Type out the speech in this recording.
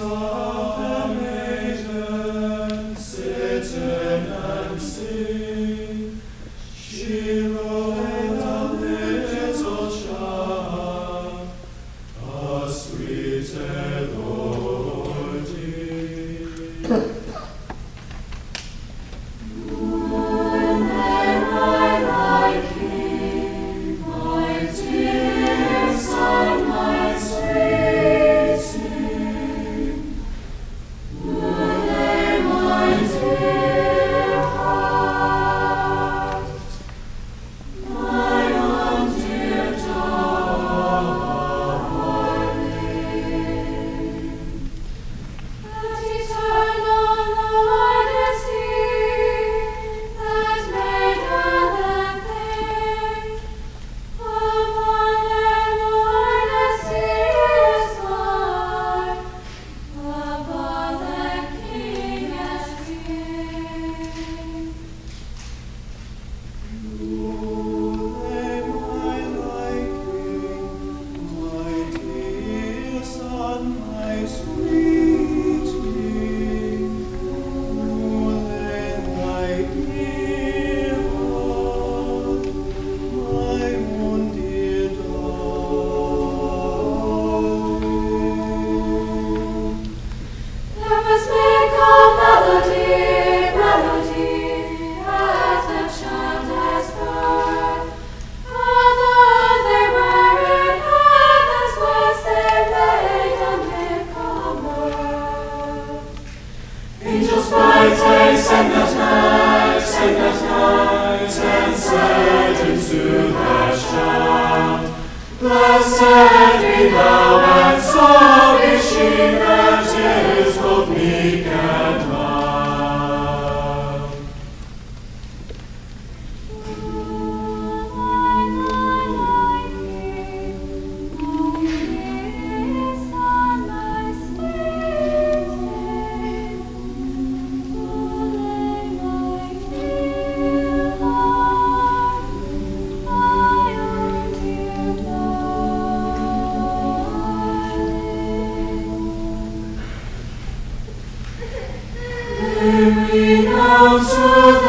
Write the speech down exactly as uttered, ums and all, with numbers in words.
of the maiden, sitten and sing. She lulled a little child, a sweet lordés. Lullay my liking, my dear son, my sweete. Lullay my dear heart, my own dear darling. That eternal Lord is He, that made earth and thing. Of all their Lord is He is Lord, of all their kingés King. Lullay my liking, my dear son, my sweete. Lullay my dear heart, my own dear darling. There was make a melody, melody, at the child's birth. Although they were in heaven's west, they made a midsummer. Angels bright they sang that night, sang that night, and said into their shout, Blessed be thou, and so be she that is both meek and mild. Lullay my liking, my dear son, my sweete. Lullay my dear heart, my own dear darling. May we now to